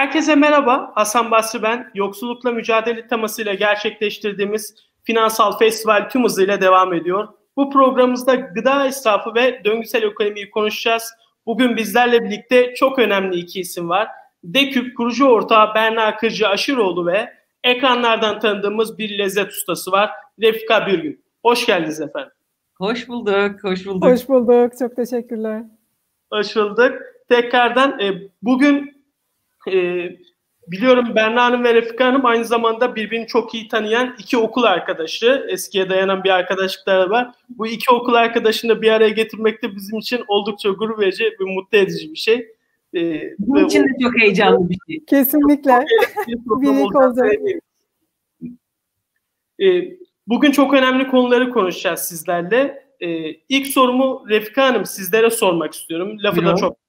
Herkese merhaba, Hasan Basri ben. Yoksullukla mücadele temasıyla gerçekleştirdiğimiz Finansal Festival tüm hızıyla devam ediyor. Bu programımızda gıda israfı ve döngüsel ekonomiyi konuşacağız. Bugün bizlerle birlikte çok önemli iki isim var. Deküp kurucu ortağı Berna Kırcı Aşıroğlu ve ekranlardan tanıdığımız bir lezzet ustası var, Refika Bürgün. Hoş geldiniz efendim. Hoş bulduk, hoş bulduk. Hoş bulduk, çok teşekkürler. Hoş bulduk. Tekrardan bugün biliyorum Berna Hanım ve Refika Hanım aynı zamanda birbirini çok iyi tanıyan iki okul arkadaşı. Eskiye dayanan bir arkadaşlıkları var. Bu iki okul arkadaşını da bir araya getirmek de bizim için oldukça gurur verici ve mutlu edici bir şey. Bizim için de çok heyecanlı bir şey. Kesinlikle. Birlik olacak. Bugün çok önemli konuları konuşacağız sizlerle. İlk sorumu Refika Hanım sizlere sormak istiyorum. Lafı da çok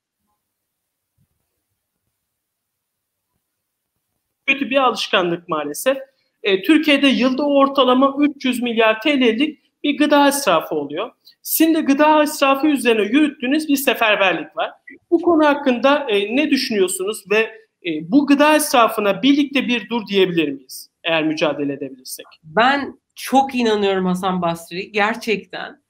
kötü bir alışkanlık maalesef. Türkiye'de yılda ortalama 300 milyar TL'lik bir gıda israfı oluyor. Sizin de gıda israfı üzerine yürüttüğünüz bir seferberlik var. Bu konu hakkında ne düşünüyorsunuz ve bu gıda israfına birlikte bir dur diyebilir miyiz eğer mücadele edebilirsek? Ben çok inanıyorum Hasan Basri. Gerçekten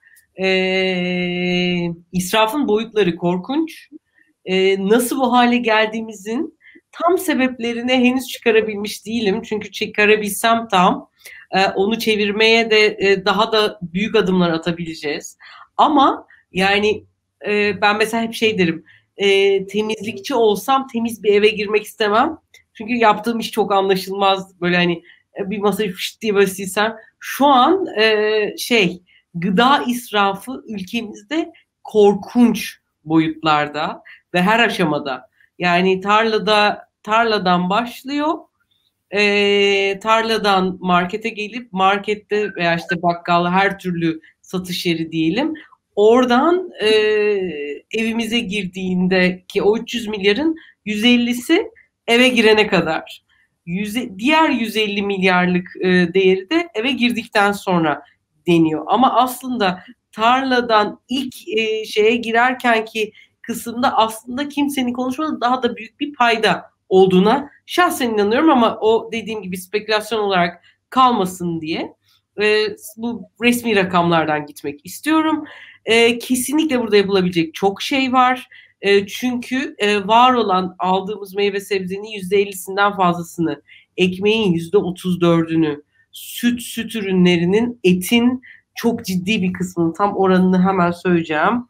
israfın boyutları korkunç. Nasıl bu hale geldiğimizin tam sebeplerini henüz çıkarabilmiş değilim. Çünkü çıkarabilsem onu çevirmeye de daha da büyük adımlar atabileceğiz. Ama yani ben mesela hep şey derim. Temizlikçi olsam temiz bir eve girmek istemem. Çünkü yaptığım iş çok anlaşılmaz. Böyle hani bir masayı fışt diye böyle silsem. Şu an gıda israfı ülkemizde korkunç boyutlarda ve her aşamada. Yani tarladan başlıyor, tarladan markete gelip markette veya işte bakkala her türlü satış yeri diyelim. Oradan evimize girdiğindeki o 300 milyarın 150'si eve girene kadar. Diğer 150 milyarlık değeri de eve girdikten sonra deniyor. Ama aslında tarladan ilk şeye girerkenki kısımda aslında kimsenin konuşmadığı daha da büyük bir payda olduğuna şahsen inanıyorum ama o dediğim gibi spekülasyon olarak kalmasın diye bu resmi rakamlardan gitmek istiyorum. Kesinlikle burada yapılabilecek çok şey var. Çünkü var olan aldığımız meyve sebzenin %50'sinden fazlasını, ekmeğin %34'ünü, süt ürünlerinin, etin çok ciddi bir kısmını, tam oranını hemen söyleyeceğim.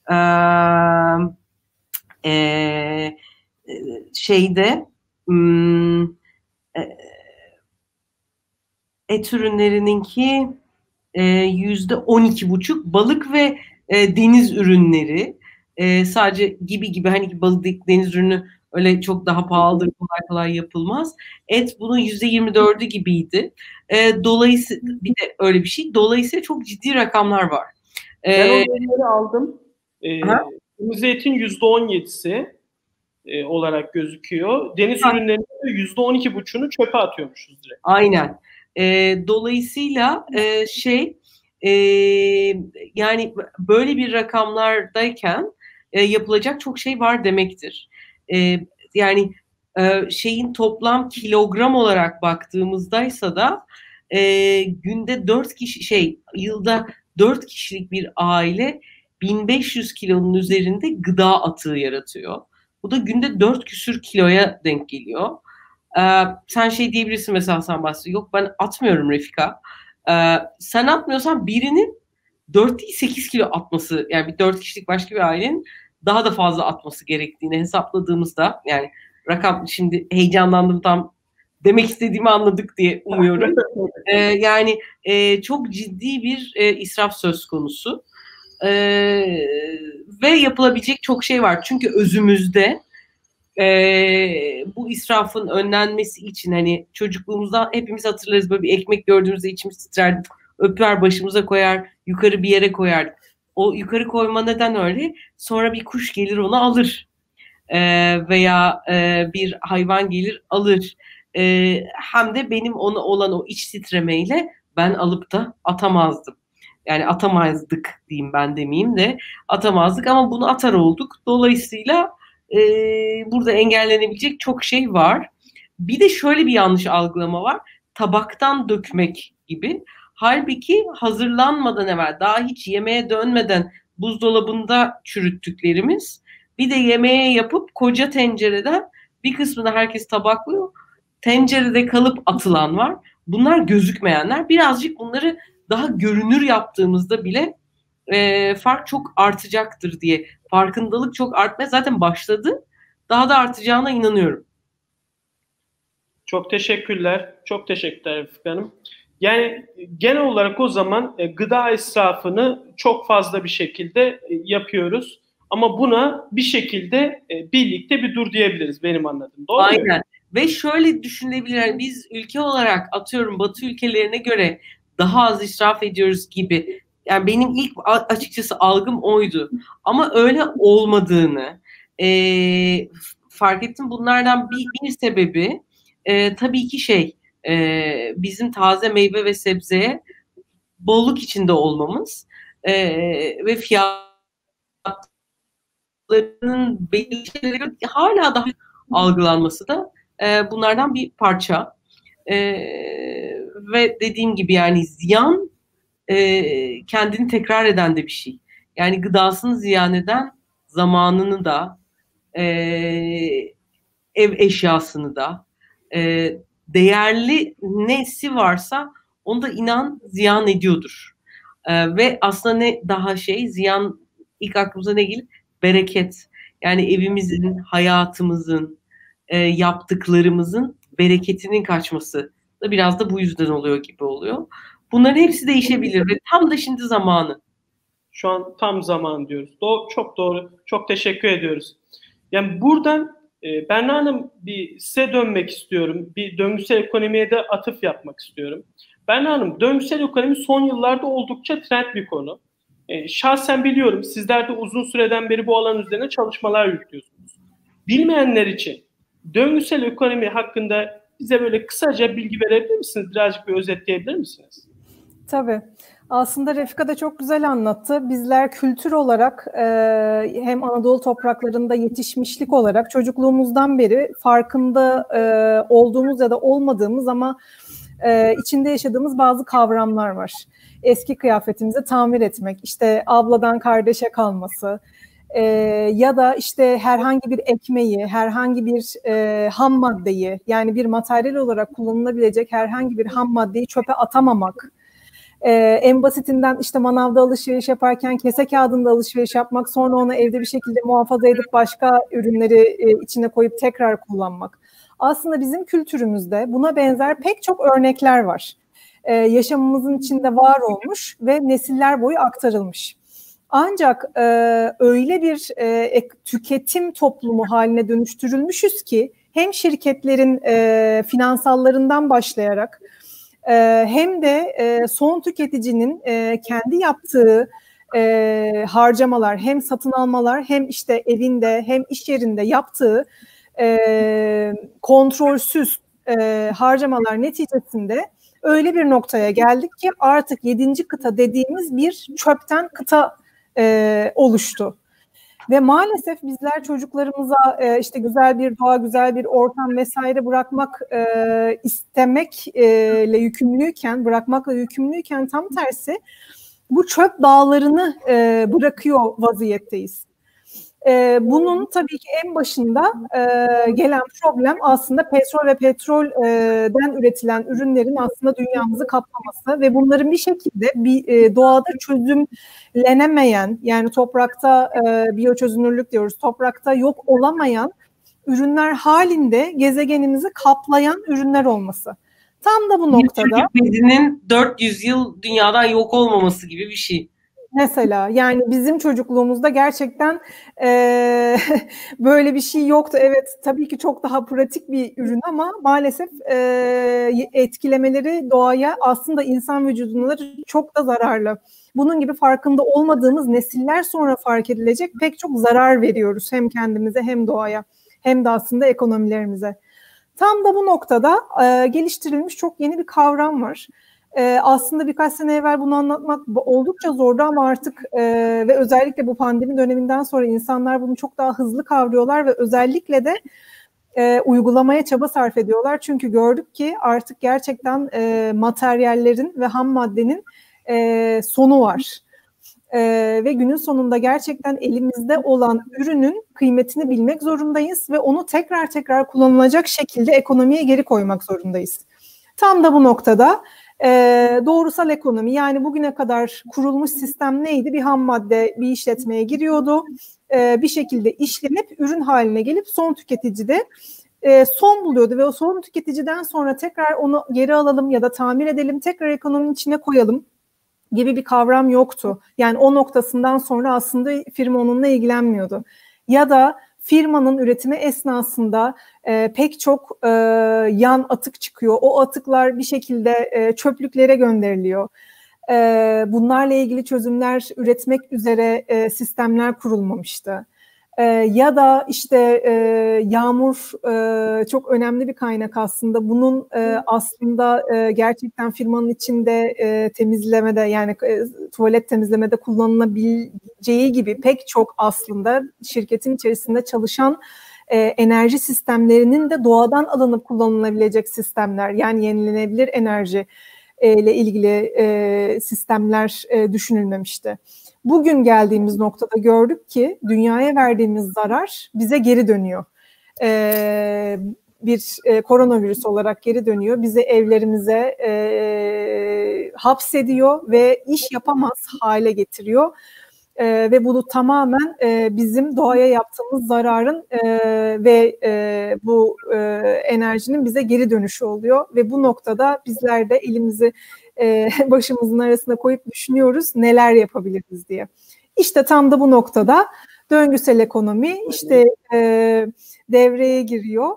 Et ürünlerininki %12,5, balık ve deniz ürünleri sadece gibi hani balık deniz ürünü öyle çok daha pahalıdır, kolay yapılmaz. Et bunun %24'ü gibiydi. Dolayısıyla bir de öyle bir şey. Dolayısıyla çok ciddi rakamlar var. Ben o verileri aldım. Kırmızı etin %17'si olarak gözüküyor. Deniz ürünlerinin %12,5'unu çöpe atıyormuşuz direkt. Aynen. Dolayısıyla yani böyle bir rakamlardayken yapılacak çok şey var demektir. Yani şeyin toplam kilogram olarak baktığımızdaysa da günde 4 kişi yılda 4 kişilik bir aile 1500 kilonun üzerinde gıda atığı yaratıyor. Bu da günde 4 küsür kiloya denk geliyor. Sen diyebilirsin mesela Hasan Basri. Yok ben atmıyorum Refika. Sen atmıyorsan birinin 4 değil 8 kilo atması, yani bir 4 kişilik başka bir ailenin daha da fazla atması gerektiğini hesapladığımızda, yani rakam, şimdi heyecanlandım, tam demek istediğimi anladık diye umuyorum. Yani çok ciddi bir israf söz konusu. Ve yapılabilecek çok şey var. Çünkü özümüzde bu israfın önlenmesi için, hani çocukluğumuzda hepimiz hatırlarız, böyle bir ekmek gördüğümüzde içimiz titrer, öper başımıza koyar, yukarı bir yere koyar. O yukarı koyma neden öyle? Sonra bir kuş gelir onu alır. Veya bir hayvan gelir alır. Hem de benim ona olan o iç titremeyle ben alıp da atamazdım. Yani atamazdık diyeyim, ben demeyeyim de atamazdık, ama bunu atar olduk. Dolayısıyla burada engellenebilecek çok şey var. Bir de şöyle bir yanlış algılama var. Tabaktan dökmek gibi. Halbuki hazırlanmadan evvel, daha hiç yemeğe dönmeden buzdolabında çürüttüklerimiz, bir de yemeğe yapıp koca tencereden bir kısmını herkes tabaklıyor. Tencerede kalıp atılan var. Bunlar gözükmeyenler. Birazcık bunları daha görünür yaptığımızda bile fark çok artacaktır diye. Farkındalık çok artmaya zaten başladı. Daha da artacağına inanıyorum. Çok teşekkürler. Çok teşekkürler Refika Hanım. Yani genel olarak o zaman gıda israfını çok fazla bir şekilde yapıyoruz. Ama buna bir şekilde birlikte bir dur diyebiliriz benim anladığım. Doğru mu? Aynen. Ve şöyle düşünebilir. Yani biz ülke olarak atıyorum Batı ülkelerine göre daha az israf ediyoruz gibi. Yani benim ilk açıkçası algım oydu. Ama öyle olmadığını fark ettim. Bunlardan bir sebebi tabii ki bizim taze meyve ve sebzeye bolluk içinde olmamız ve fiyatlarının belli şeylere göre hala daha algılanması da bunlardan bir parça. Ve dediğim gibi yani ziyan kendini tekrar eden de bir şey. Yani gıdasını ziyan eden zamanını da ev eşyasını da değerli nesi varsa onu da inan ziyan ediyordur. Ve aslında ne daha ziyan ilk aklımıza ne gelir? Bereket. Yani evimizin, hayatımızın, yaptıklarımızın bereketinin kaçması da biraz da bu yüzden oluyor gibi oluyor. Bunların hepsi değişebilir ve tam da şimdi zamanı. Şu an tam zaman diyoruz. Çok doğru. Çok teşekkür ediyoruz. Yani buradan Berna Hanım size dönmek istiyorum. Bir döngüsel ekonomiye de atıf yapmak istiyorum. Berna Hanım, döngüsel ekonomi son yıllarda oldukça trend bir konu. Şahsen biliyorum sizler de uzun süreden beri bu alan üzerine çalışmalar yürütüyorsunuz. Bilmeyenler için döngüsel ekonomi hakkında bize böyle kısaca bilgi verebilir misiniz? Birazcık bir özetleyebilir misiniz? Tabii. Aslında Refika da çok güzel anlattı. Bizler kültür olarak hem Anadolu topraklarında yetişmişlik olarak çocukluğumuzdan beri farkında olduğumuz ya da olmadığımız ama içinde yaşadığımız bazı kavramlar var. Eski kıyafetimizi tamir etmek, işte abladan kardeşe kalması ya da işte herhangi bir ekmeği, herhangi bir ham maddeyi, yani bir materyal olarak kullanılabilecek herhangi bir ham maddeyi çöpe atamamak. En basitinden işte manavda alışveriş yaparken kese kağıdında alışveriş yapmak, sonra onu evde bir şekilde muhafaza edip başka ürünleri içine koyup tekrar kullanmak. Aslında bizim kültürümüzde buna benzer pek çok örnekler var. Yaşamımızın içinde var olmuş ve nesiller boyu aktarılmış. Ancak öyle bir tüketim toplumu haline dönüştürülmüşüz ki hem şirketlerin finansallarından başlayarak hem de son tüketicinin kendi yaptığı harcamalar, hem satın almalar, hem işte evinde hem iş yerinde yaptığı kontrolsüz harcamalar neticesinde öyle bir noktaya geldik ki artık 7. kıta dediğimiz bir çöpten kıta oluştu. Ve maalesef bizler çocuklarımıza işte güzel bir doğa, güzel bir ortam vesaire bırakmak istemekle yükümlüyken, bırakmakla yükümlüyken tam tersi bu çöp dağlarını bırakıyor vaziyetteyiz. Bunun tabii ki en başında gelen problem aslında petrol ve petrolden üretilen ürünlerin aslında dünyamızı kaplaması ve bunların bir şekilde doğada çözümlenemeyen, yani toprakta biyoçözünürlük diyoruz, toprakta yok olamayan ürünler halinde gezegenimizi kaplayan ürünler olması. Tam da bu noktada çocuk bezinin 400 yıl dünyadan yok olmaması gibi bir şey. Mesela yani bizim çocukluğumuzda gerçekten böyle bir şey yoktu. Evet, tabii ki çok daha pratik bir ürün ama maalesef etkilemeleri doğaya, aslında insan vücuduna çok da zararlı. Bunun gibi farkında olmadığımız nesiller sonra fark edilecek pek çok zarar veriyoruz hem kendimize hem doğaya hem de aslında ekonomilerimize. Tam da bu noktada geliştirilmiş çok yeni bir kavram var. Aslında birkaç sene evvel bunu anlatmak oldukça zordu ama artık ve özellikle bu pandemi döneminden sonra insanlar bunu çok daha hızlı kavruyorlar ve özellikle de uygulamaya çaba sarf ediyorlar. Çünkü gördük ki artık gerçekten materyallerin ve ham maddenin sonu var. Ve günün sonunda gerçekten elimizde olan ürünün kıymetini bilmek zorundayız ve onu tekrar tekrar kullanılacak şekilde ekonomiye geri koymak zorundayız. Tam da bu noktada doğrusal ekonomi, yani bugüne kadar kurulmuş sistem neydi? Bir ham madde bir işletmeye giriyordu, bir şekilde işlenip ürün haline gelip son tüketicide son buluyordu ve o son tüketiciden sonra tekrar onu geri alalım ya da tamir edelim, tekrar ekonominin içine koyalım gibi bir kavram yoktu. Yani o noktasından sonra aslında firma onunla ilgilenmiyordu. Ya da firmanın üretimi esnasında pek çok yan atık çıkıyor. O atıklar bir şekilde çöplüklere gönderiliyor. Bunlarla ilgili çözümler üretmek üzere sistemler kurulmamıştı. Ya da işte yağmur çok önemli bir kaynak aslında. Bunun aslında gerçekten firmanın içinde temizlemede, yani tuvalet temizlemede kullanılabileceği gibi pek çok aslında şirketin içerisinde çalışan enerji sistemlerinin de doğadan alınıp kullanılabilecek sistemler, yani yenilenebilir enerji ile ilgili sistemler düşünülmemişti. Bugün geldiğimiz noktada gördük ki dünyaya verdiğimiz zarar bize geri dönüyor. Bir koronavirüs olarak geri dönüyor. Bizi evlerimize hapsediyor ve iş yapamaz hale getiriyor. Ve bunu tamamen bizim doğaya yaptığımız zararın ve bu enerjinin bize geri dönüşü oluyor. Ve bu noktada bizler de elimizi başımızın arasına koyup düşünüyoruz neler yapabiliriz diye. İşte tam da bu noktada döngüsel ekonomi işte devreye giriyor.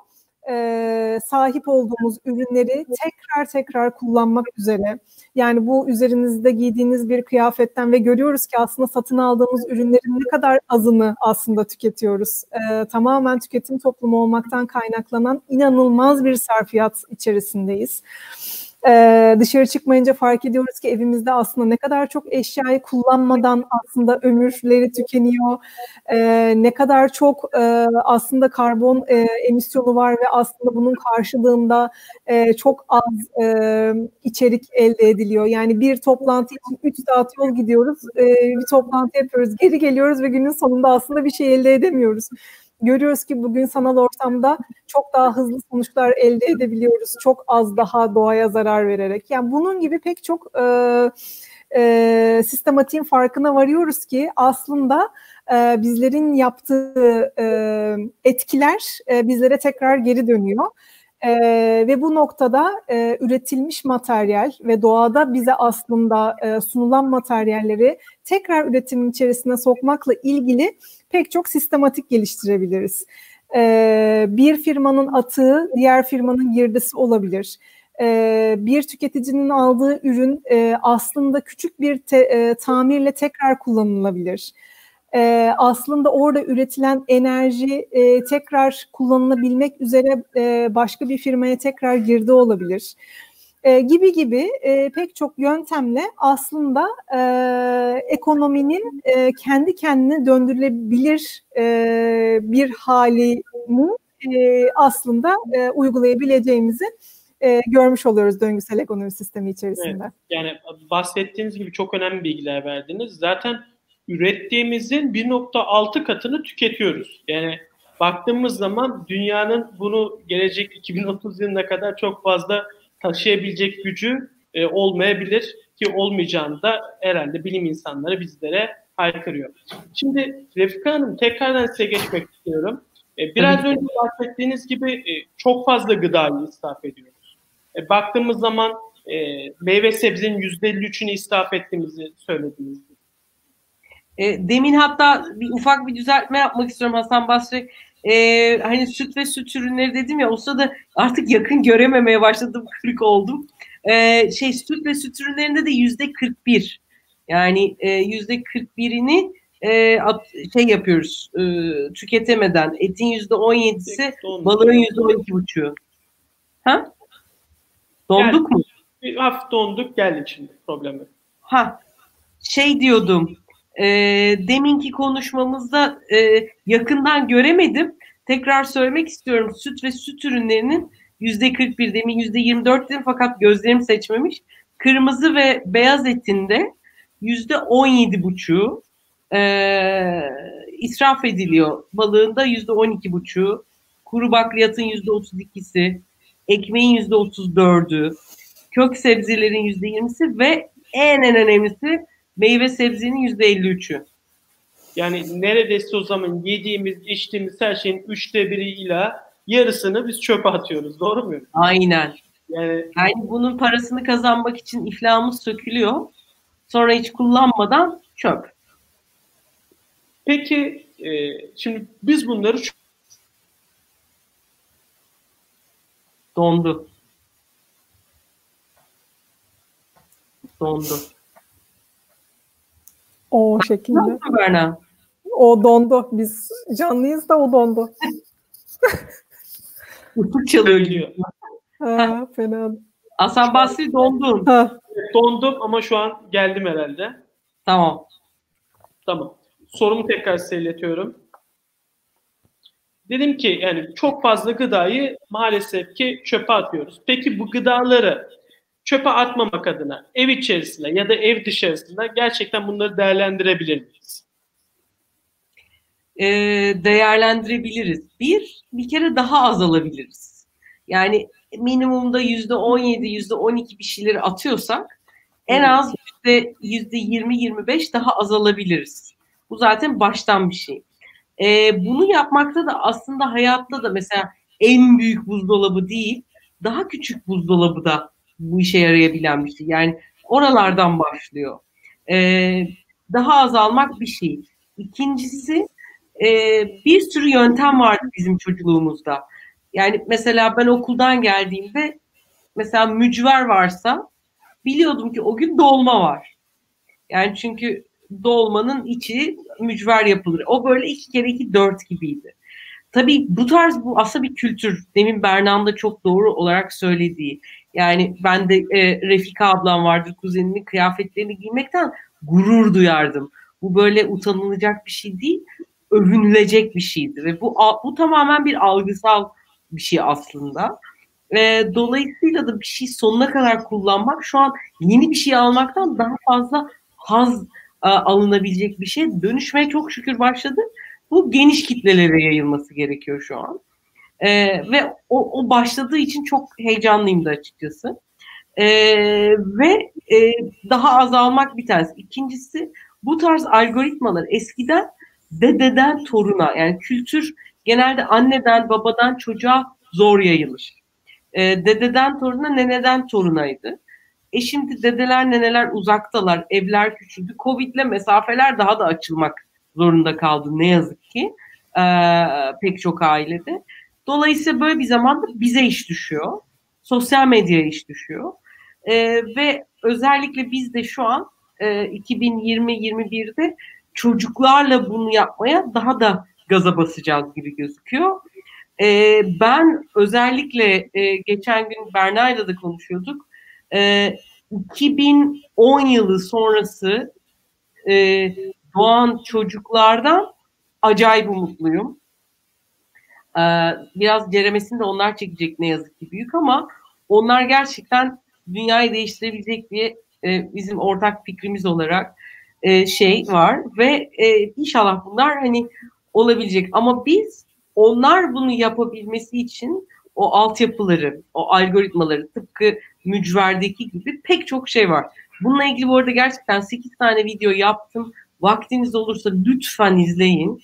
Sahip olduğumuz ürünleri tekrar kullanmak üzere, yani bu üzerinizde giydiğiniz bir kıyafetten ve görüyoruz ki aslında satın aldığımız ürünlerin ne kadar azını aslında tüketiyoruz. Tamamen tüketim toplumu olmaktan kaynaklanan inanılmaz bir sarfiyat içerisindeyiz. Dışarı çıkmayınca fark ediyoruz ki evimizde aslında ne kadar çok eşyayı kullanmadan aslında ömürleri tükeniyor. Ne kadar çok aslında karbon emisyonu var ve aslında bunun karşılığında çok az içerik elde ediliyor. Yani bir toplantı için 3 saat yol gidiyoruz, bir toplantı yapıyoruz, geri geliyoruz ve günün sonunda aslında bir şey elde edemiyoruz. Görüyoruz ki bugün sanal ortamda çok daha hızlı sonuçlar elde edebiliyoruz. Çok az daha doğaya zarar vererek. Yani bunun gibi pek çok sistematiğin farkına varıyoruz ki aslında bizlerin yaptığı etkiler bizlere tekrar geri dönüyor. Ve bu noktada üretilmiş materyal ve doğada bize aslında sunulan materyalleri tekrar üretimin içerisine sokmakla ilgili pek çok sistematik geliştirebiliriz. Bir firmanın atığı diğer firmanın girdisi olabilir. Bir tüketicinin aldığı ürün aslında küçük bir tamirle tekrar kullanılabilir. Aslında orada üretilen enerji tekrar kullanılabilmek üzere başka bir firmaya tekrar girdi olabilir. Gibi pek çok yöntemle aslında ekonominin kendi kendine döndürülebilir bir halini aslında uygulayabileceğimizi görmüş oluyoruz döngüsel ekonomi sistemi içerisinde. Evet, yani bahsettiğiniz gibi çok önemli bilgiler verdiniz. Zaten ürettiğimizin 1.6 katını tüketiyoruz. Yani baktığımız zaman dünyanın bunu gelecek 2030 yılına kadar çok fazla taşıyabilecek gücü olmayabilir ki olmayacağını da herhalde bilim insanları bizlere haykırıyor. Şimdi Refika Hanım, tekrardan size geçmek istiyorum. Biraz önce bahsettiğiniz gibi çok fazla gıdayı israf ediyoruz. Baktığımız zaman meyve sebzenin %53'ünü israf ettiğimizi söylediniz. Demin hatta ufak bir düzeltme yapmak istiyorum Hasan Basri. Hani süt ve süt ürünleri dedim ya, o sırada artık yakın görememeye başladım, kırık oldum. Süt ve süt ürünlerinde de %41. Yani %41'ini yapıyoruz, tüketemeden. Etin %17'si, balığın %12,5'u. Ha? Donduk mu? Bir hafif donduk geldik şimdi problemi. Şey diyordum. Deminki konuşmamızda yakından göremedim. Tekrar söylemek istiyorum. Süt ve süt ürünlerinin %41, demin %24 dedim fakat gözlerim seçmemiş. Kırmızı ve beyaz etinde %17,5 israf ediliyor. Balığında %12,5, kuru bakliyatın %32'si, ekmeğin %34'ü, kök sebzelerin %20'si ve en önemlisi meyve sebzenin %53'ü. Yani neredeyse o zaman yediğimiz, içtiğimiz her şeyin 1/3 ile yarısını biz çöpe atıyoruz. Doğru mu? Aynen. Yani bunun parasını kazanmak için iflahımız sökülüyor. Sonra hiç kullanmadan çöp. Peki şimdi biz bunları Dondu. O şekilde. Nasıl Berna? O dondu. Biz canlıyız da o dondu. Uçuk çalıyor. Fena. Hasan Basri dondun. Dondum ama şu an geldim herhalde. Tamam. Sorumu tekrar size iletiyorum. Dedim ki yani çok fazla gıdayı maalesef ki çöpe atıyoruz. Peki bu gıdaları çöpe atmamak adına ev içerisinde ya da ev dışarısında gerçekten bunları değerlendirebilir miyiz? Değerlendirebiliriz. Bir kere daha az alabiliriz. Yani minimumda %17, %12 bir şeyleri atıyorsak en az %20-25 daha azalabiliriz. Bu zaten baştan bir şey. Bunu yapmakta da aslında hayatta da mesela en büyük buzdolabı değil, daha küçük buzdolabı da bu işe yarayabilen bir şey. Yani oralardan başlıyor. Daha az almak bir şey. İkincisi bir sürü yöntem vardı bizim çocukluğumuzda. Yani mesela ben okuldan geldiğimde mesela mücver varsa biliyordum ki o gün dolma var. Yani çünkü dolmanın içi mücver yapılır. O böyle 2 kere 2 4 gibiydi. Tabii bu bu aslında bir kültür. Demin Berna'nın da çok doğru olarak söylediği. Yani ben de Refika ablam vardır, kuzenimin kıyafetlerini giymekten gurur duyardım. Bu böyle utanılacak bir şey değil, övünülecek bir şeydi. Ve bu tamamen bir algısal bir şey aslında. Dolayısıyla da bir şey sonuna kadar kullanmak şu an yeni bir şey almaktan daha fazla haz alınabilecek bir şey dönüşmeye çok şükür başladı. Bu geniş kitlelere yayılması gerekiyor şu an. Ve o başladığı için çok heyecanlıyım da açıkçası. Ve daha azalmak bir tanesi. İkincisi bu tarz algoritmalar eskiden dededen toruna, yani kültür genelde anneden babadan çocuğa zor yayılır. Dededen toruna, neneden torunaydı. Şimdi dedeler neneler uzaktalar, evler küçüldü. Covid'le mesafeler daha da açılmak zorunda kaldı ne yazık ki pek çok ailede. Dolayısıyla böyle bir zamanda bize iş düşüyor. Sosyal medyaya iş düşüyor. Ve özellikle biz de şu an 2020-21'de çocuklarla bunu yapmaya daha da gaza basacağız gibi gözüküyor. Ben özellikle geçen gün Berna'yla da konuşuyorduk. 2010 yılı sonrası doğan çocuklardan acayip umutluyum. Biraz ceremesini de onlar çekecek ne yazık ki büyük ama onlar gerçekten dünyayı değiştirebilecek diye bizim ortak fikrimiz olarak şey var ve inşallah bunlar hani olabilecek ama biz onlar bunu yapabilmesi için o altyapıları, o algoritmaları tıpkı mücverdeki gibi pek çok şey var. Bununla ilgili bu arada gerçekten 8 tane video yaptım. Vaktiniz olursa lütfen izleyin.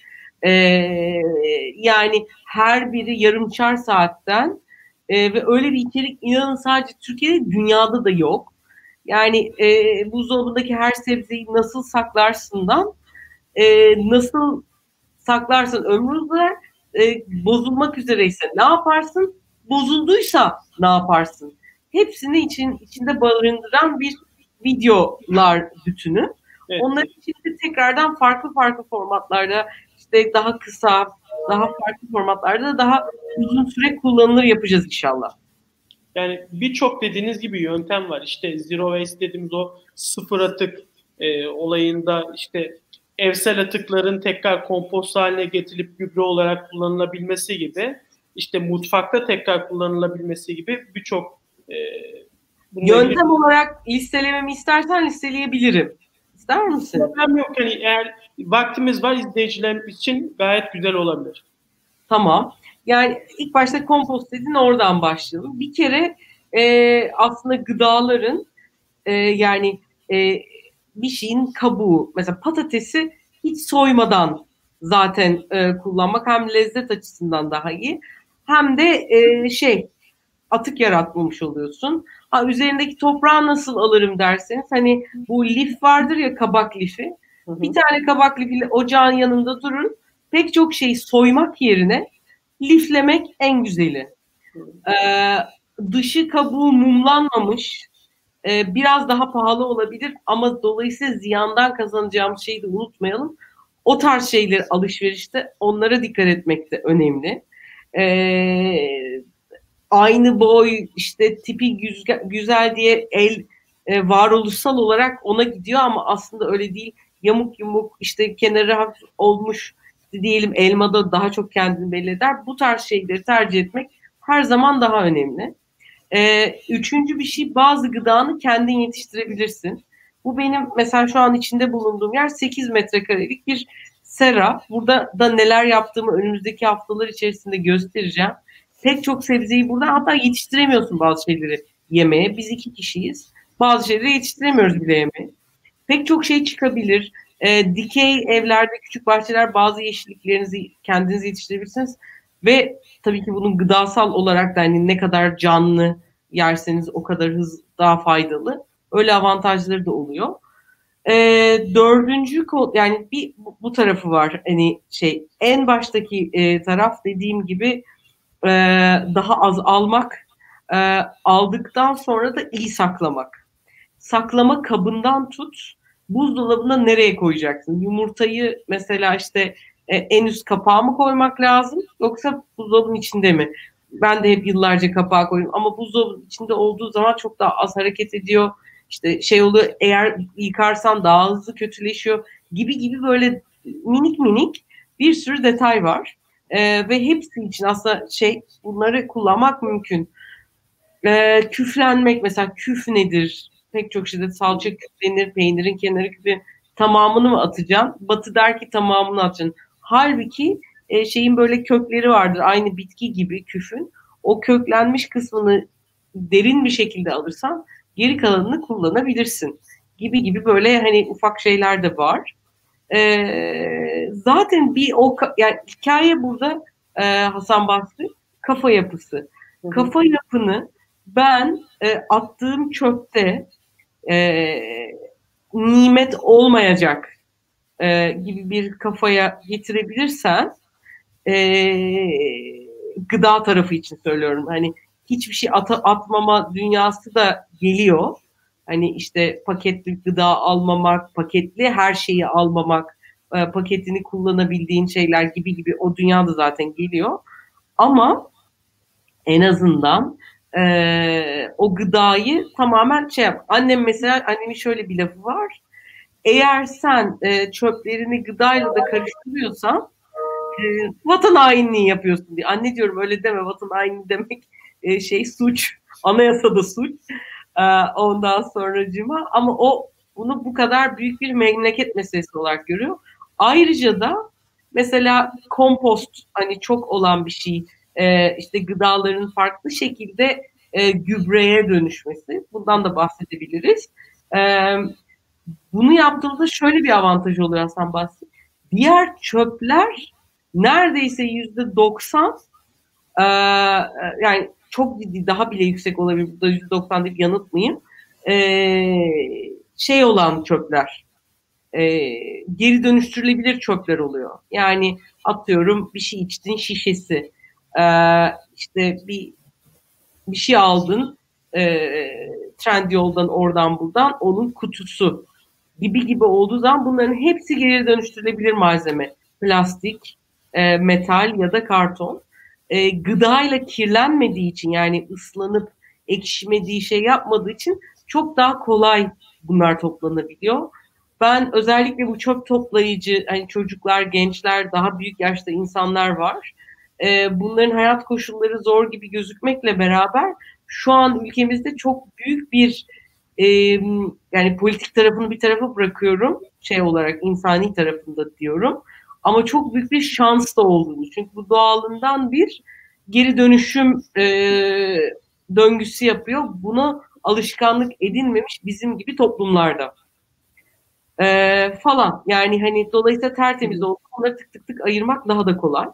Yani her biri yarımçar saatten ve öyle bir içerik inanın sadece Türkiye'de dünyada da yok. Yani buzdolabındaki her sebzeyi nasıl saklarsından nasıl saklarsın ömrü uzar, bozulmak üzereyse ne yaparsın, bozulduysa ne yaparsın? Hepsini içinde barındıran bir videolar bütünü. Evet. Onların içinde tekrardan farklı formatlarda işte daha kısa, daha farklı formatlarda daha uzun süre kullanılır yapacağız inşallah. Yani birçok dediğiniz gibi yöntem var. İşte zero waste dediğimiz o sıfır atık olayında işte evsel atıkların tekrar kompost haline getirilip gübre olarak kullanılabilmesi gibi, işte mutfakta tekrar kullanılabilmesi gibi birçok yöntem olarak listelememi istersen listeleyebilirim. İster misin? Problem yok. Yani eğer vaktimiz var, izleyicilerimiz için gayet güzel olabilir. Tamam. Yani ilk başta kompost dedin, oradan başlayalım. Bir kere aslında gıdaların yani bir şeyin kabuğu, mesela patatesi hiç soymadan zaten kullanmak hem lezzet açısından daha iyi, hem de atık yaratmamış oluyorsun. Üzerindeki toprağı nasıl alırım derseniz, hani bu lif vardır ya, kabak lifi. Bir tane kabak lifi ocağın yanında durur. Pek çok şeyi soymak yerine liflemek en güzeli. Dışı kabuğu mumlanmamış, biraz daha pahalı olabilir ama dolayısıyla ziyandan kazanacağımız şeyi de unutmayalım. O tarz şeyler alışverişte, onlara dikkat etmek de önemli. Aynı boy, işte tipi güzel diye varoluşsal olarak ona gidiyor ama aslında öyle değil. Yamuk yumuk, işte kenarı hafif olmuş, diyelim elmada daha çok kendini belli eder. Bu tarz şeyleri tercih etmek her zaman daha önemli. Üçüncü bir şey, bazı gıdanı kendin yetiştirebilirsin. Bu benim mesela şu an içinde bulunduğum yer 8 metrekarelik bir sera. Burada da neler yaptığımı önümüzdeki haftalar içerisinde göstereceğim. Pek çok sebzeyi burada hatta yetiştiremiyorsun bazı şeyleri yemeye. Biz 2 kişiyiz. Bazı şeyleri yetiştiremiyoruz bile yemeye. Pek çok şey çıkabilir. Dikey evlerde, küçük bahçeler, bazı yeşilliklerinizi kendiniz yetiştirebilirsiniz. Ve tabii ki bunun gıdasal olarak da hani ne kadar canlı yerseniz o kadar daha faydalı. Öyle avantajları da oluyor. Dördüncü yani bir bu tarafı var. Hani en baştaki taraf, dediğim gibi daha az almak, aldıktan sonra da iyi saklamak. Saklama kabından tut, buzdolabına nereye koyacaksın? Yumurtayı mesela işte en üst kapağa mı koymak lazım, yoksa buzdolabının içinde mi? Ben de hep yıllarca kapağa koyuyorum ama buzdolabının içinde olduğu zaman çok daha az hareket ediyor. İşte oluyor, eğer yıkarsan daha hızlı kötüleşiyor gibi böyle minik minik bir sürü detay var. Ve hepsi için aslında bunları kullanmak mümkün. Küflenmek mesela, küf nedir? Pek çok şeyde salça küflenir, peynirin kenarı küflenir. Tamamını mı atacaksın? Batı der ki tamamını atacaksın. Halbuki şeyin böyle kökleri vardır, aynı bitki gibi küfün. O köklenmiş kısmını derin bir şekilde alırsan geri kalanını kullanabilirsin. Gibi böyle hani ufak şeyler de var. Zaten yani hikaye burada Hasan Basri, kafa yapısı. Kafa yapını ben attığım çöpte nimet olmayacak gibi bir kafaya getirebilirsen, gıda tarafı için söylüyorum. Hani hiçbir şey atmama dünyası da geliyor. Hani işte paketli gıda almamak, paketli her şeyi almamak, paketini kullanabildiğin şeyler gibi o dünyada zaten geliyor. Ama en azından o gıdayı tamamen yap. Annemin şöyle bir lafı var. Eğer sen çöplerini gıdayla da karıştırıyorsan vatan hainliği yapıyorsun diye. Anne diyorum, öyle deme, vatan hainliği demek suç. Anayasada suç. Ondan sonracığıma, ama bunu bu kadar büyük bir memleket meselesi olarak görüyor. Ayrıca da mesela kompost, hani çok olan bir şey, işte gıdaların farklı şekilde gübreye dönüşmesi, bundan da bahsedebiliriz. Bunu yaptığımızda şöyle bir avantaj oluyor Hasan Basri. Diğer çöpler neredeyse %90, yani çok ciddi, daha bile yüksek olabilir. Burada %90 deyip yanıltmayayım. Olan çöpler, geri dönüştürülebilir çöpler oluyor. Yani atıyorum, bir şey içtin, şişesi, işte bir şey aldın, Trendyol'dan, oradan buradan, onun kutusu gibi olduğu zaman bunların hepsi geri dönüştürülebilir malzeme. Plastik, metal ya da karton. Gıdayla kirlenmediği için, yani ıslanıp ekşimediği şey yapmadığı için çok daha kolay bunlar toplanabiliyor. Ben özellikle bu çöp toplayıcı, hani çocuklar, gençler, daha büyük yaşta insanlar var. Bunların hayat koşulları zor gibi gözükmekle beraber şu an ülkemizde çok büyük bir yani politik tarafını bir tarafa bırakıyorum, şey olarak insani tarafında diyorum. Ama çok büyük bir şans da olduğunu. Çünkü bu doğalından bir geri dönüşüm döngüsü yapıyor. Buna alışkanlık edinmemiş bizim gibi toplumlarda. Falan. Yani hani dolayısıyla tertemiz oldu. Onları tık tık tık ayırmak daha da kolay.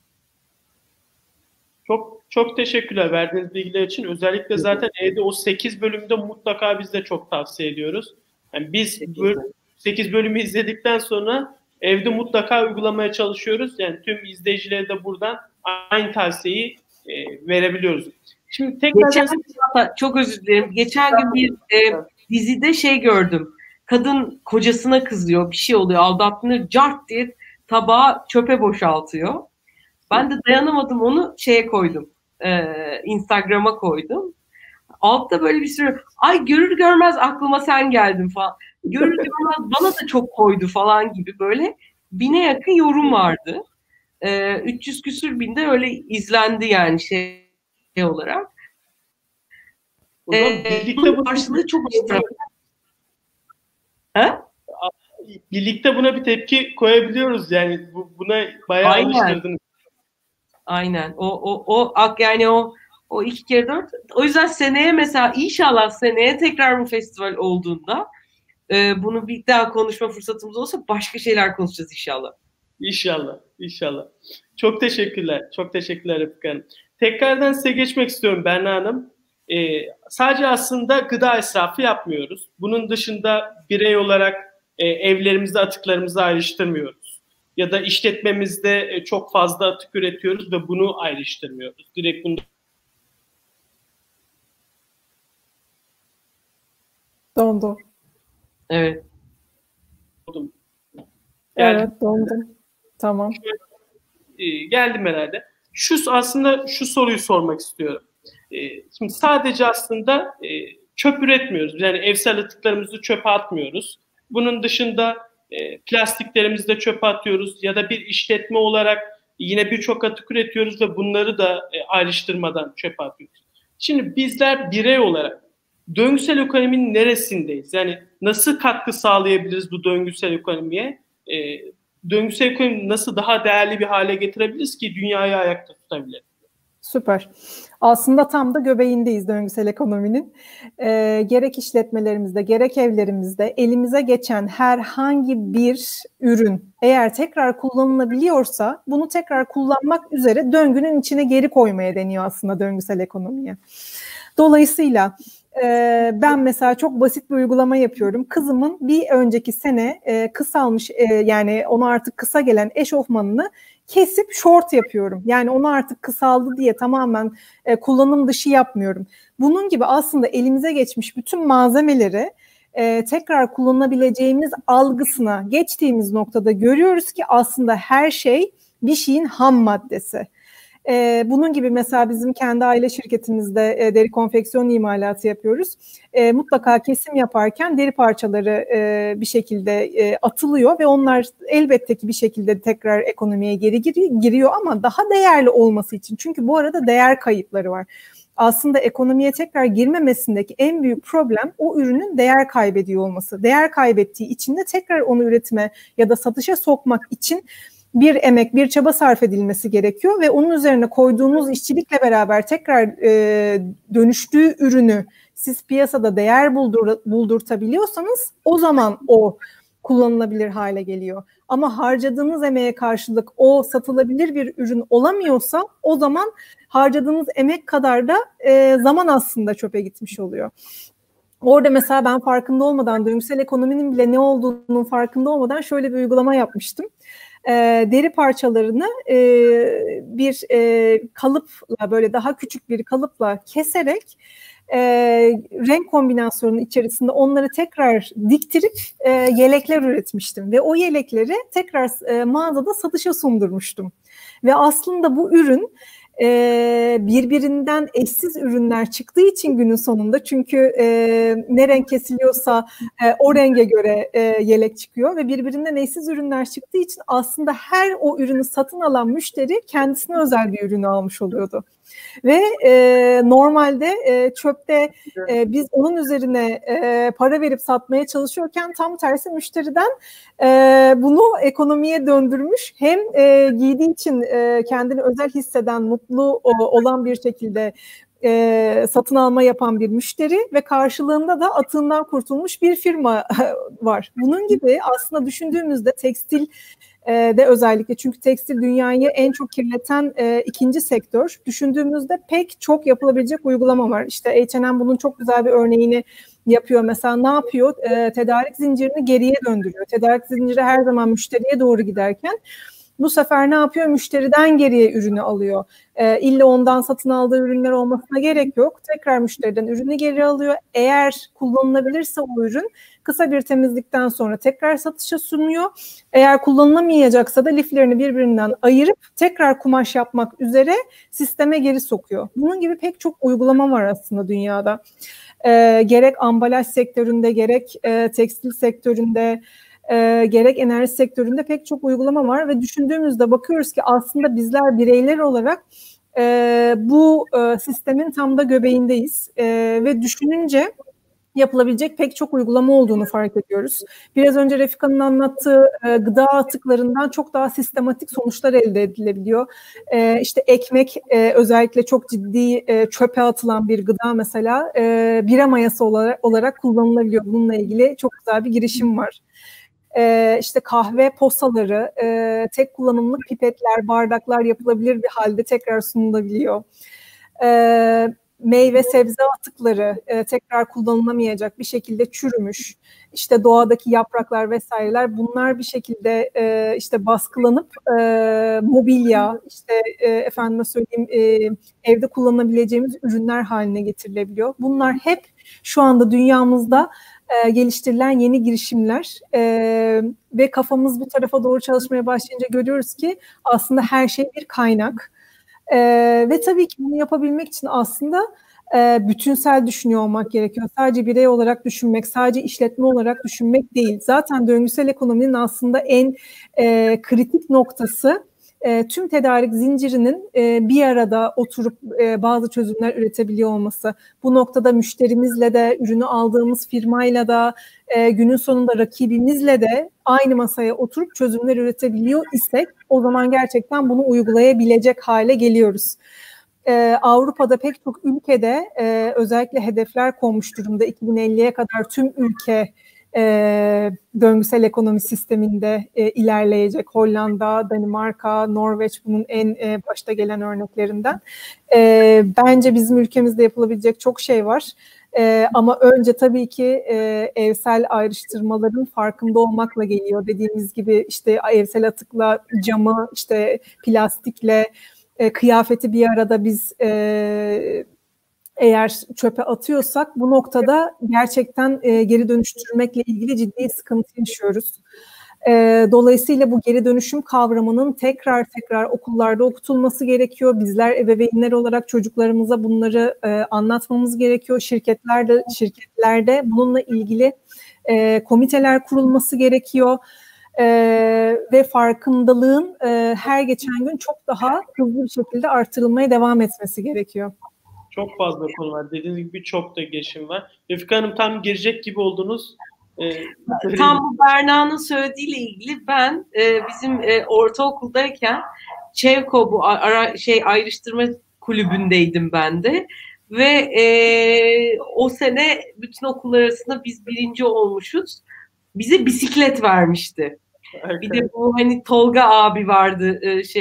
Çok teşekkürler verdiğiniz bilgiler için. Özellikle zaten evde o 8 bölümde mutlaka biz de çok tavsiye ediyoruz. Yani biz 8 bölümü izledikten sonra evde mutlaka uygulamaya çalışıyoruz. Yani tüm izleyicilere de buradan aynı tavsiyeyi verebiliyoruz. Şimdi tekrar çok özür dilerim. Geçen gün bir dizide şey gördüm. Kadın kocasına kızıyor, bir şey oluyor, aldattığını cart diye tabağı çöpe boşaltıyor. Ben de dayanamadım, onu şeye koydum. Instagram'a koydum. Altta böyle bir sürü ay görür görmez aklıma sen geldin falan. Görür görmez bana da çok koydu falan gibi böyle 1000'e yakın yorum vardı. 300 küsür binde öyle izlendi yani şey olarak. Birlikte karşılığı çok ciddi. Birlikte buna bir tepki koyabiliyoruz yani buna bayağı alıştırdınız. Aynen. O yani o 2 kere 4. O yüzden seneye mesela inşallah seneye tekrar bu festival olduğunda bunu bir daha konuşma fırsatımız olsa başka şeyler konuşacağız inşallah. İnşallah. Çok teşekkürler. Çok teşekkürler Refika Hanım. Tekrardan size geçmek istiyorum Berna Hanım. Sadece aslında gıda israfı yapmıyoruz. Bunun dışında birey olarak evlerimizde atıklarımızı ayrıştırmıyoruz. Ya da işletmemizde çok fazla atık üretiyoruz ve bunu ayrıştırmıyoruz. Direkt bunu dondu. Evet. Evet, dondum. Tamam. Geldim herhalde. Aslında şu soruyu sormak istiyorum. Şimdi sadece aslında çöp üretmiyoruz. Yani evsel atıklarımızı çöpe atmıyoruz. Bunun dışında plastiklerimizi de çöpe atıyoruz ya da bir işletme olarak yine birçok atık üretiyoruz ve bunları da ayrıştırmadan çöpe atıyoruz. Şimdi bizler birey olarak döngüsel ekonominin neresindeyiz? Yani nasıl katkı sağlayabiliriz bu döngüsel ekonomiye? Döngüsel ekonomiyi nasıl daha değerli bir hale getirebiliriz ki dünyayı ayakta tutabilir? Süper. Aslında tam da göbeğindeyiz döngüsel ekonominin. Gerek işletmelerimizde, gerek evlerimizde elimize geçen herhangi bir ürün eğer tekrar kullanılabiliyorsa bunu tekrar kullanmak üzere döngünün içine geri koymaya deniyor aslında döngüsel ekonomiye. Dolayısıyla ben mesela çok basit bir uygulama yapıyorum. Kızımın bir önceki sene kısalmış yani ona artık kısa gelen eşofmanını kesip şort yapıyorum. Yani onu artık kısaldı diye tamamen kullanım dışı yapmıyorum. Bunun gibi aslında elimize geçmiş bütün malzemeleri tekrar kullanabileceğimiz algısına geçtiğimiz noktada görüyoruz ki aslında her şey bir şeyin ham maddesi. Bunun gibi mesela bizim kendi aile şirketimizde deri konfeksiyon imalatı yapıyoruz. Mutlaka kesim yaparken deri parçaları bir şekilde atılıyor ve onlar elbette ki bir şekilde tekrar ekonomiye geri giriyor ama daha değerli olması için. Çünkü bu arada değer kayıpları var. Aslında ekonomiye tekrar girmemesindeki en büyük problem o ürünün değer kaybediyor olması. Değer kaybettiği için de tekrar onu üretime ya da satışa sokmak için bir emek, bir çaba sarf edilmesi gerekiyor ve onun üzerine koyduğunuz işçilikle beraber tekrar dönüştüğü ürünü siz piyasada değer buldurtabiliyorsanız o zaman o kullanılabilir hale geliyor. Ama harcadığınız emeğe karşılık o satılabilir bir ürün olamıyorsa o zaman harcadığınız emek kadar da zaman aslında çöpe gitmiş oluyor. Orada mesela ben farkında olmadan döngüsel ekonominin bile ne olduğunun farkında olmadan şöyle bir uygulama yapmıştım. Deri parçalarını bir kalıpla böyle daha küçük bir kalıpla keserek renk kombinasyonunun içerisinde onları tekrar diktirip yelekler üretmiştim ve o yelekleri tekrar mağazada satışa sundurmuştum ve aslında bu ürün birbirinden eşsiz ürünler çıktığı için günün sonunda, çünkü ne renk kesiliyorsa o renge göre yelek çıkıyor ve birbirinden eşsiz ürünler çıktığı için aslında her o ürünü satın alan müşteri kendisine özel bir ürünü almış oluyordu. Ve normalde çöpte biz onun üzerine para verip satmaya çalışıyorken tam tersi müşteriden bunu ekonomiye döndürmüş, hem giydiği için kendini özel hisseden, mutlu olan bir şekilde satın alma yapan bir müşteri ve karşılığında da atığından kurtulmuş bir firma var. Bunun gibi aslında düşündüğümüzde tekstil de özellikle, çünkü tekstil dünyayı en çok kirleten ikinci sektör. Düşündüğümüzde pek çok yapılabilecek uygulama var. İşte H&M bunun çok güzel bir örneğini yapıyor. Mesela ne yapıyor? Tedarik zincirini geriye döndürüyor. Tedarik zinciri her zaman müşteriye doğru giderken bu sefer ne yapıyor? Müşteriden geriye ürünü alıyor. İlla ondan satın aldığı ürünler olmasına gerek yok. Tekrar müşteriden ürünü geri alıyor. Eğer kullanılabilirse o ürün kısa bir temizlikten sonra tekrar satışa sunuyor. Eğer kullanılamayacaksa da liflerini birbirinden ayırıp tekrar kumaş yapmak üzere sisteme geri sokuyor. Bunun gibi pek çok uygulama var aslında dünyada. Gerek ambalaj sektöründe, gerek tekstil sektöründe, gerek enerji sektöründe pek çok uygulama var ve düşündüğümüzde bakıyoruz ki aslında bizler bireyler olarak bu sistemin tam da göbeğindeyiz ve düşününce yapılabilecek pek çok uygulama olduğunu fark ediyoruz. Biraz önce Refika'nın anlattığı gıda atıklarından çok daha sistematik sonuçlar elde edilebiliyor. İşte ekmek özellikle çok ciddi çöpe atılan bir gıda mesela bira mayası olarak kullanılabiliyor. Bununla ilgili çok güzel bir girişim var. İşte kahve posaları, tek kullanımlık pipetler, bardaklar yapılabilir bir halde tekrar sunulabiliyor. Meyve sebze atıkları tekrar kullanılamayacak bir şekilde çürümüş, işte doğadaki yapraklar vesaireler, bunlar bir şekilde işte baskılanıp mobilya, işte efendime söyleyeyim evde kullanabileceğimiz ürünler haline getirilebiliyor. Bunlar hep şu anda dünyamızda geliştirilen yeni girişimler ve kafamız bu tarafa doğru çalışmaya başlayınca görüyoruz ki aslında her şey bir kaynak. Ve tabii ki bunu yapabilmek için aslında bütünsel düşünüyor olmak gerekiyor. Sadece birey olarak düşünmek, sadece işletme olarak düşünmek değil. Zaten döngüsel ekonominin aslında en kritik noktası tüm tedarik zincirinin bir arada oturup bazı çözümler üretebiliyor olması. Bu noktada müşterimizle de, ürünü aldığımız firmayla da, günün sonunda rakibimizle de aynı masaya oturup çözümler üretebiliyor isek o zaman gerçekten bunu uygulayabilecek hale geliyoruz. Avrupa'da pek çok ülkede özellikle hedefler konmuş durumda. 2050'ye kadar tüm ülke döngüsel ekonomi sisteminde ilerleyecek. Hollanda, Danimarka, Norveç bunun en başta gelen örneklerinden. Bence bizim ülkemizde yapılabilecek çok şey var. Ama önce tabii ki evsel ayrıştırmaların farkında olmakla geliyor. Dediğimiz gibi işte evsel atıkla camı, işte plastikle kıyafeti bir arada biz eğer çöpe atıyorsak bu noktada gerçekten geri dönüştürmekle ilgili ciddi sıkıntı yaşıyoruz. Dolayısıyla bu geri dönüşüm kavramının tekrar okullarda okutulması gerekiyor. Bizler ebeveynler olarak çocuklarımıza bunları anlatmamız gerekiyor. Şirketlerde bununla ilgili komiteler kurulması gerekiyor. Ve farkındalığın her geçen gün çok daha hızlı bir şekilde artırılmaya devam etmesi gerekiyor. Çok fazla konu var. Dediğiniz gibi çok da girişim var. Refika Hanım tam girecek gibi oldunuz. Tam bu Berna'nın söylediğiyle ilgili ben bizim ortaokuldayken Çevko bu ayrıştırma kulübündeydim ben de ve o sene bütün okullar arasında biz birinci olmuşuz. Bize bisiklet vermişti. Okay. Bir de bu hani Tolga abi vardı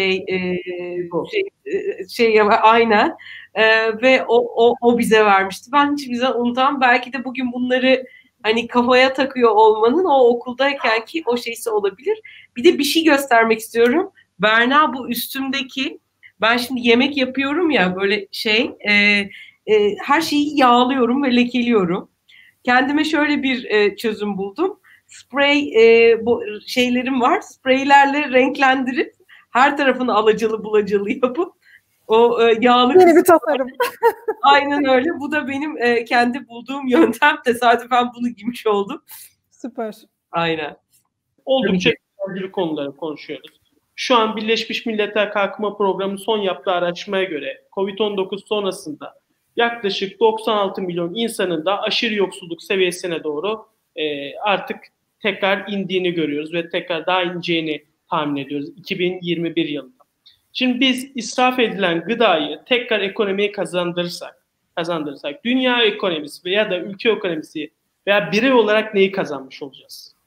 aynen ve o bize vermişti. Ben hiç bize unutamam. Belki de bugün bunları hani kafaya takıyor olmanın o okuldayken ki o şeysi olabilir. Bir de bir şey göstermek istiyorum. Berna bu üstümdeki, ben şimdi yemek yapıyorum ya böyle her şeyi yağlıyorum ve lekeliyorum. Kendime şöyle bir çözüm buldum. Sprey bu şeylerim var. Spreylerle renklendirip her tarafını alacalı bulacalı yapıp O yağlı Yeni bir tasarım. Aynen öyle. Bu da benim kendi bulduğum yöntem. Tesadüfen bunu giymiş oldum. Süper. Aynen. Oldukça ilgili konuları konuşuyoruz. Şu an Birleşmiş Milletler Kalkınma Programı son yaptığı araştırmaya göre COVID-19 sonrasında yaklaşık 96 milyon insanın da aşırı yoksulluk seviyesine doğru artık tekrar indiğini görüyoruz ve tekrar daha ineceğini tahmin ediyoruz 2021 yılında. Şimdi biz israf edilen gıdayı tekrar ekonomiye kazandırırsak dünya ekonomisi veya da ülke ekonomisi veya birey olarak neyi kazanmış olacağız?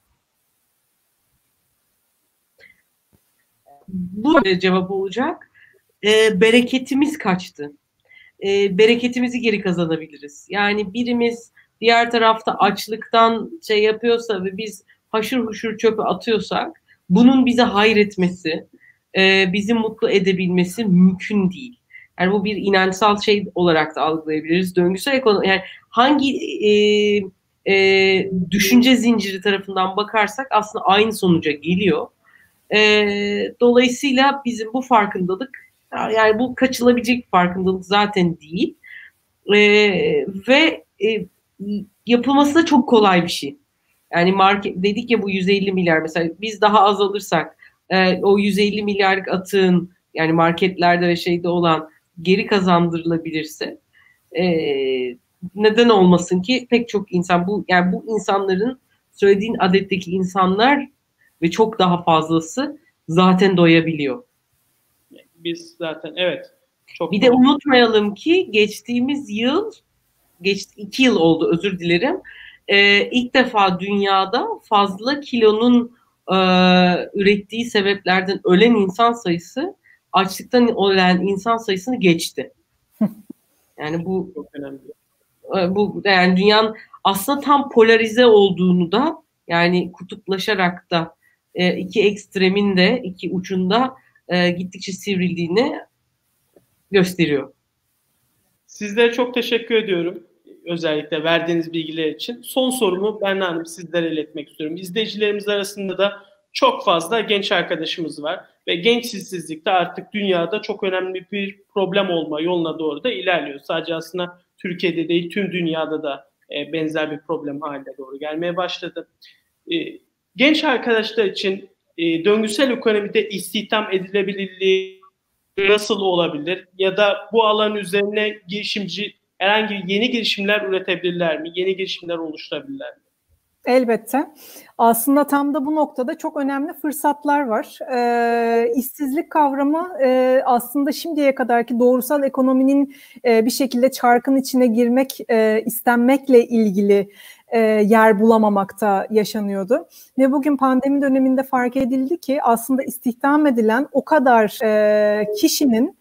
Bu cevap olacak. Bereketimiz kaçtı. Bereketimizi geri kazanabiliriz. Yani birimiz diğer tarafta açlıktan şey yapıyorsa ve biz haşır huşur çöpe atıyorsak bunun bize hayretmesi, bizi mutlu edebilmesi mümkün değil. Yani bu bir inançsal şey olarak da algılayabiliriz. Döngüsel ekonomi, yani hangi düşünce zinciri tarafından bakarsak aslında aynı sonuca geliyor. Dolayısıyla bizim bu farkındalık, yani bu kaçılabilecek bir farkındalık zaten değil. Ve yapılması da çok kolay bir şey. Yani market dedik ya, bu 150 milyar mesela biz daha az alırsak o 150 milyarlık atığın, yani marketlerde ve şeyde olan geri kazandırılabilirse neden olmasın ki pek çok insan, bu yani bu insanların, söylediğin adetteki insanlar ve çok daha fazlası zaten doyabiliyor. Biz zaten evet. Çok bir de unutmayalım ki geçtiğimiz yıl, 2 yıl oldu özür dilerim. İlk defa dünyada fazla kilonun ürettiği sebeplerden ölen insan sayısı açlıktan ölen insan sayısını geçti. Yani bu çok önemli. Bu yani dünyanın aslında tam polarize olduğunu da, yani kutuplaşarak da iki ekstremin de iki ucunda gittikçe sivrildiğini gösteriyor. Sizlere çok teşekkür ediyorum. Özellikle verdiğiniz bilgiler için. Son sorumu Berna Hanım sizlere iletmek istiyorum. İzleyicilerimiz arasında da çok fazla genç arkadaşımız var ve genç işsizlik de artık dünyada çok önemli bir problem olma yoluna doğru da ilerliyor. Sadece aslında Türkiye'de değil, tüm dünyada da benzer bir problem haline doğru gelmeye başladı. Genç arkadaşlar için döngüsel ekonomide istihdam edilebilirliği nasıl olabilir? Ya da bu alan üzerine girişimci herhangi yeni girişimler üretebilirler mi? Yeni girişimler oluşturabilirler mi? Elbette. Aslında tam da bu noktada çok önemli fırsatlar var. İşsizlik kavramı aslında şimdiye kadarki doğrusal ekonominin bir şekilde çarkın içine girmek istenmekle ilgili yer bulamamakta yaşanıyordu. Ve bugün pandemi döneminde fark edildi ki aslında istihdam edilen o kadar kişinin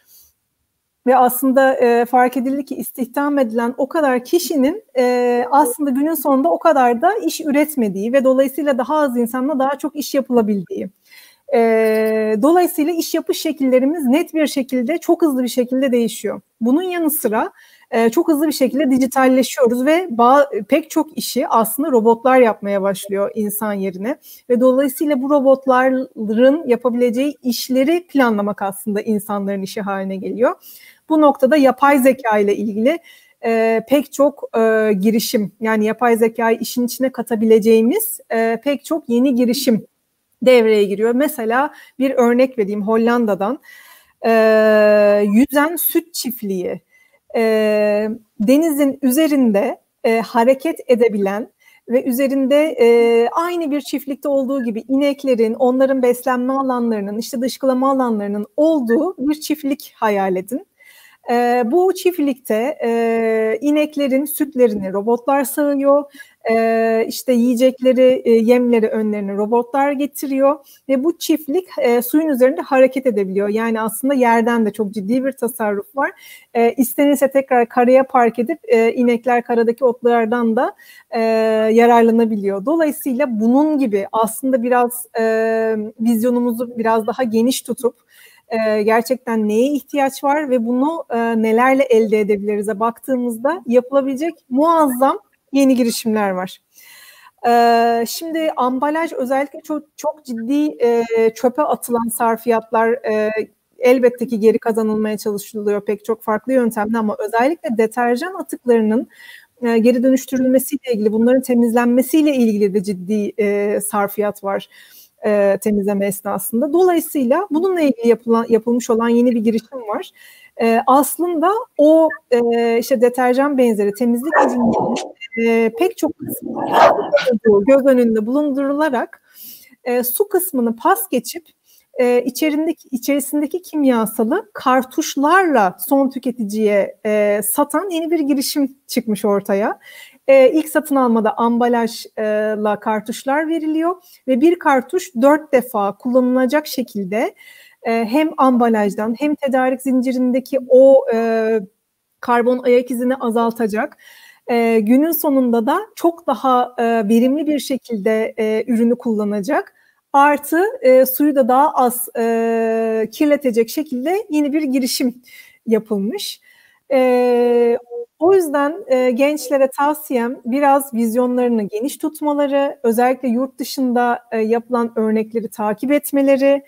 ve aslında fark edildi ki istihdam edilen o kadar kişinin aslında günün sonunda o kadar da iş üretmediği ve dolayısıyla daha az insanla daha çok iş yapılabildiği. Dolayısıyla iş yapış şekillerimiz net bir şekilde, çok hızlı bir şekilde değişiyor. Bunun yanı sıra çok hızlı bir şekilde dijitalleşiyoruz ve pek çok işi aslında robotlar yapmaya başlıyor insan yerine. Ve dolayısıyla bu robotların yapabileceği işleri planlamak aslında insanların işi haline geliyor. Bu noktada yapay zeka ile ilgili pek çok girişim, yani yapay zekayı işin içine katabileceğimiz pek çok yeni girişim devreye giriyor. Mesela bir örnek vereyim Hollanda'dan. Yüzen süt çiftliği, denizin üzerinde hareket edebilen ve üzerinde aynı bir çiftlikte olduğu gibi ineklerin, onların beslenme alanlarının, işte dışkılama alanlarının olduğu bir çiftlik hayal edin. Bu çiftlikte ineklerin sütlerini robotlar sağıyor, işte yiyecekleri, yemleri önlerine robotlar getiriyor ve bu çiftlik suyun üzerinde hareket edebiliyor. Yani aslında yerden de çok ciddi bir tasarruf var. İstenirse tekrar karaya park edip inekler karadaki otlardan da yararlanabiliyor. Dolayısıyla bunun gibi aslında biraz vizyonumuzu biraz daha geniş tutup gerçekten neye ihtiyaç var ve bunu nelerle elde edebiliriz'e baktığımızda yapılabilecek muazzam yeni girişimler var. Şimdi ambalaj özellikle çok ciddi çöpe atılan sarfiyatlar elbette ki geri kazanılmaya çalışılıyor pek çok farklı yöntemle ama özellikle deterjan atıklarının geri dönüştürülmesiyle ilgili, bunların temizlenmesiyle ilgili de ciddi sarfiyat var temizleme esnasında. Dolayısıyla bununla ilgili yapılmış olan yeni bir girişim var. Aslında o işte deterjan benzeri temizlik ürünlerinin pek çok kısmı göz önünde bulundurularak su kısmını pas geçip içerisindeki kimyasalı kartuşlarla son tüketiciye satan yeni bir girişim çıkmış ortaya. İlk satın almada ambalajla kartuşlar veriliyor ve bir kartuş 4 defa kullanılacak şekilde hem ambalajdan hem tedarik zincirindeki o karbon ayak izini azaltacak. Günün sonunda da çok daha verimli bir şekilde ürünü kullanacak. Artı suyu da daha az kirletecek şekilde yeni bir girişim yapılmış. O yüzden gençlere tavsiyem biraz vizyonlarını geniş tutmaları, özellikle yurt dışında yapılan örnekleri takip etmeleri,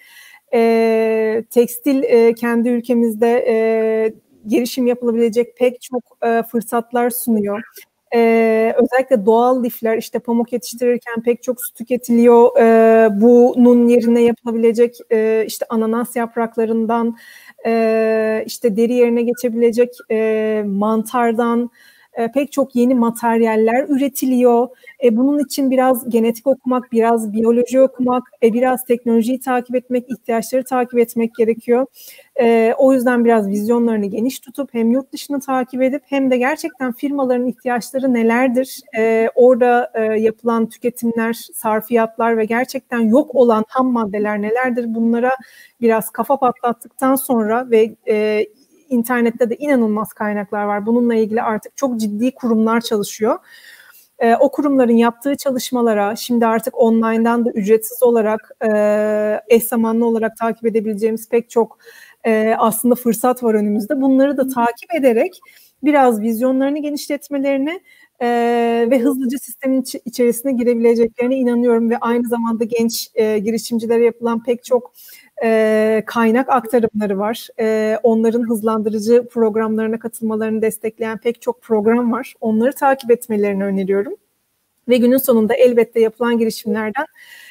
tekstil kendi ülkemizde girişim yapılabilecek pek çok fırsatlar sunuyor. Özellikle doğal lifler, işte pamuk yetiştirirken pek çok su tüketiliyor. Bunun yerine yapılabilecek işte ananas yapraklarından, işte deri yerine geçebilecek mantardan pek çok yeni materyaller üretiliyor. Bunun için biraz genetik okumak, biraz biyoloji okumak, biraz teknolojiyi takip etmek, ihtiyaçları takip etmek gerekiyor. O yüzden biraz vizyonlarını geniş tutup hem yurt dışını takip edip hem de gerçekten firmaların ihtiyaçları nelerdir? Orada yapılan tüketimler, sarfiyatlar ve gerçekten yok olan ham maddeler nelerdir? Bunlara biraz kafa patlattıktan sonra ve internette de inanılmaz kaynaklar var. Bununla ilgili artık çok ciddi kurumlar çalışıyor. O kurumların yaptığı çalışmalara şimdi artık online'dan da ücretsiz olarak eş zamanlı olarak takip edebileceğimiz pek çok aslında fırsat var önümüzde. Bunları da takip ederek biraz vizyonlarını genişletmelerini ve hızlıca sistemin içerisine girebileceklerine inanıyorum ve aynı zamanda genç girişimcilere yapılan pek çok kaynak aktarımları var. Onların hızlandırıcı programlarına katılmalarını destekleyen pek çok program var. Onları takip etmelerini öneriyorum. Ve günün sonunda elbette yapılan girişimlerden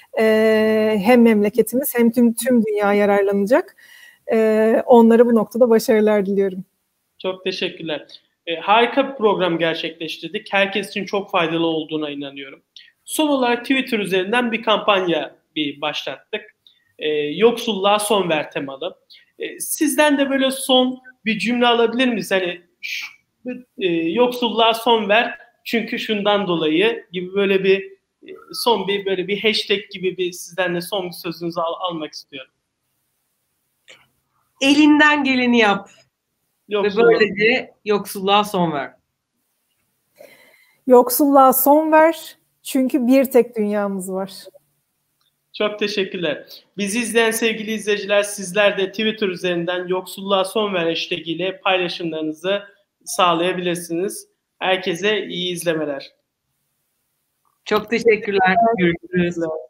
hem memleketimiz hem tüm dünya yararlanacak. Onlara bu noktada başarılar diliyorum. Çok teşekkürler. Harika bir program gerçekleştirdik. Herkes için çok faydalı olduğuna inanıyorum. Son olarak Twitter üzerinden bir kampanya başlattık. Yoksulluğa son ver temalı. Sizden de böyle son bir cümle alabilir miyiz? Hani yoksulluğa son ver çünkü şundan dolayı gibi böyle bir son böyle bir hashtag gibi bir sizden de son bir sözünüzü almak istiyorum. Elinden geleni yap. Ve böylece yoksulluğa son ver. Yoksulluğa son ver çünkü bir tek dünyamız var. Çok teşekkürler. Bizi izleyen sevgili izleyiciler, sizler de Twitter üzerinden yoksulluğa son ver hashtag ile paylaşımlarınızı sağlayabilirsiniz. Herkese iyi izlemeler. Çok teşekkürler. Görüşürüz.